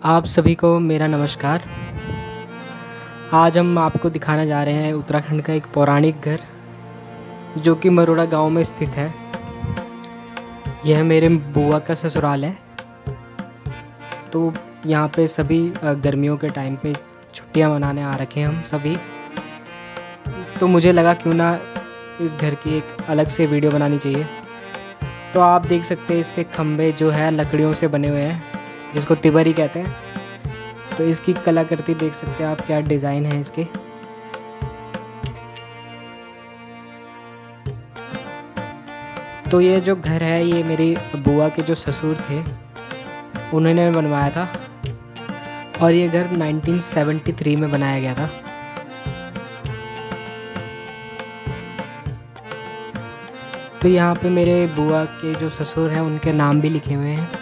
आप सभी को मेरा नमस्कार। आज हम आपको दिखाने जा रहे हैं उत्तराखंड का एक पौराणिक घर जो कि मरोड़ा गांव में स्थित है। यह मेरे बुआ का ससुराल है। तो यहाँ पे सभी गर्मियों के टाइम पे छुट्टियाँ मनाने आ रखे हैं हम सभी। तो मुझे लगा क्यों ना इस घर की एक अलग से वीडियो बनानी चाहिए। तो आप देख सकते हैं इसके खम्भे जो है लकड़ियों से बने हुए हैं, जिसको तिबरी कहते हैं। तो इसकी कलाकृति देख सकते हैं आप, क्या डिज़ाइन है इसके। तो ये जो घर है ये मेरी बुआ के जो ससुर थे उन्होंने बनवाया था और ये घर 1973 में बनाया गया था। तो यहाँ पे मेरे बुआ के जो ससुर हैं उनके नाम भी लिखे हुए हैं।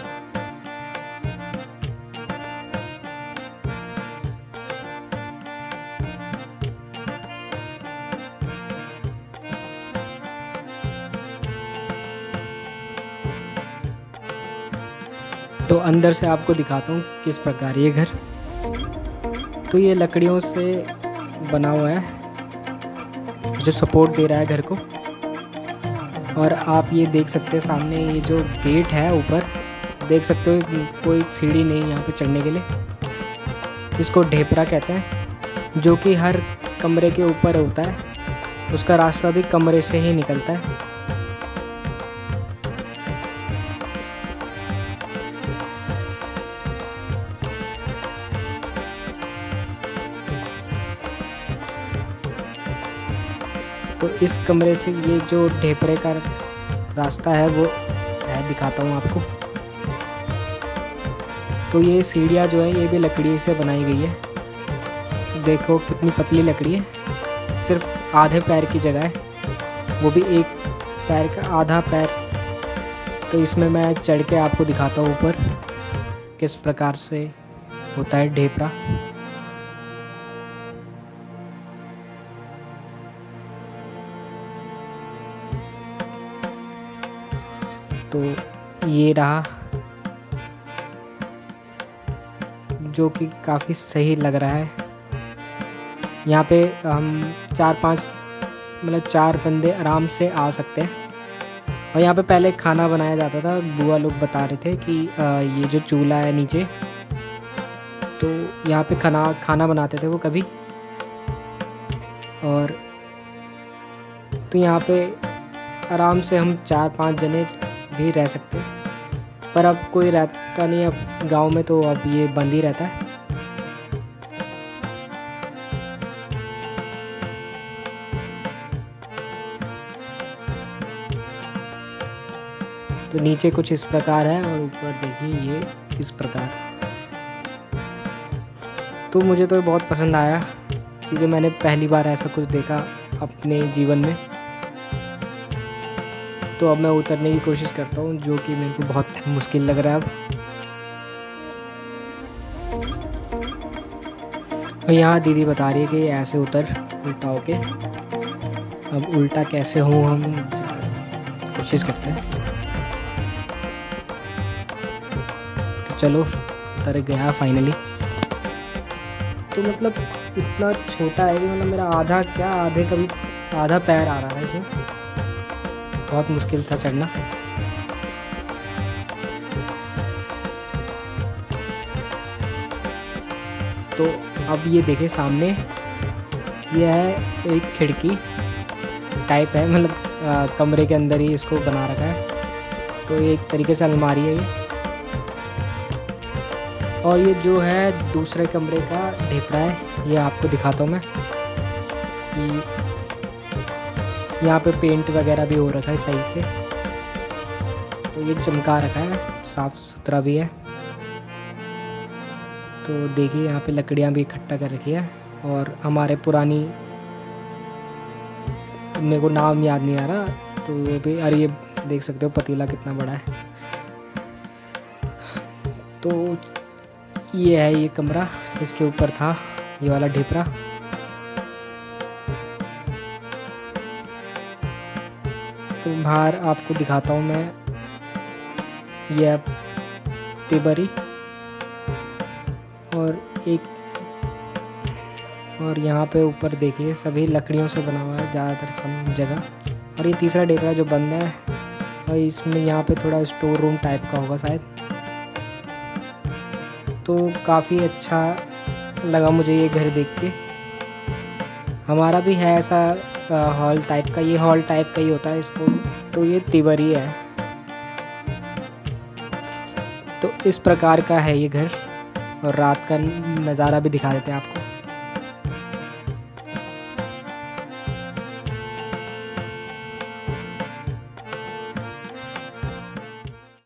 तो अंदर से आपको दिखाता हूँ किस प्रकार ये घर। तो ये लकड़ियों से बना हुआ है जो सपोर्ट दे रहा है घर को। और आप ये देख सकते हैं सामने ये जो गेट है ऊपर, देख सकते हो कोई सीढ़ी नहीं यहाँ पे चढ़ने के लिए। इसको ढेपरा कहते हैं, जो कि हर कमरे के ऊपर होता है। उसका रास्ता भी कमरे से ही निकलता है। तो इस कमरे से ये जो ढेपरे का रास्ता है वो है, दिखाता हूँ आपको। तो ये सीढ़ियाँ जो है ये भी लकड़ी से बनाई गई है। देखो कितनी पतली लकड़ी है, सिर्फ आधे पैर की जगह है, वो भी एक पैर का आधा पैर। तो इसमें मैं चढ़ के आपको दिखाता हूँ ऊपर किस प्रकार से होता है ढेपरा। तो ये रहा, जो कि काफ़ी सही लग रहा है। यहाँ पे हम 4-5 मतलब 4 बंदे आराम से आ सकते हैं। और यहाँ पे पहले खाना बनाया जाता था। बुआ लोग बता रहे थे कि ये जो चूल्हा है नीचे, तो यहाँ पे खाना बनाते थे वो कभी। और तो यहाँ पे आराम से हम 4-5 जने भी रह सकते हैं। पर अब कोई रहता नहीं अब गांव में, तो अब ये बंद ही रहता है। तो नीचे कुछ इस प्रकार है और ऊपर देखिए ये इस प्रकार। तो मुझे तो बहुत पसंद आया क्योंकि मैंने पहली बार ऐसा कुछ देखा अपने जीवन में। तो अब मैं उतरने की कोशिश करता हूँ, जो कि मेरे को बहुत मुश्किल लग रहा है अब। और यहाँ दीदी बता रही है कि ऐसे उतर उल्टा होके। अब उल्टा कैसे हूँ हम कोशिश करते हैं। तो चलो उतर गया फाइनली। तो मतलब इतना छोटा है कि मतलब मेरा आधा पैर आ रहा है इसमें। बहुत मुश्किल था चढ़ना। तो अब ये देखें सामने, यह है एक खिड़की टाइप है, मतलब कमरे के अंदर ही इसको बना रखा है। तो एक तरीके से अलमारी है ये। और ये जो है दूसरे कमरे का ढेपरा है, ये आपको दिखाता हूँ मैं कि यहाँ पे पेंट वगैरह भी हो रखा है सही से। तो ये चमका रखा है, साफ़ सुथरा भी है। तो देखिए यहाँ पे लकड़ियाँ भी इकट्ठा कर रखी है। और हमारे पुरानी, मेरे को नाम याद नहीं आ रहा, तो वो भी, अरे ये देख सकते हो पतीला कितना बड़ा है। तो ये है ये कमरा, इसके ऊपर था ये वाला ढेपरा। तो बाहर आपको दिखाता हूँ मैं, यह तिबरी। एक और यहाँ पे ऊपर देखिए सभी लकड़ियों से बना हुआ है ज़्यादातर सब जगह। और ये तीसरा डेरा जो बंद है और इसमें यहाँ पे थोड़ा स्टोर रूम टाइप का होगा शायद। तो काफ़ी अच्छा लगा मुझे ये घर देख के। हमारा भी है ऐसा हॉल टाइप का, ये हॉल टाइप का ही होता है इसको, तो ये तिवरी है। तो इस प्रकार का है ये घर और रात का नज़ारा भी दिखा देते हैं आपको।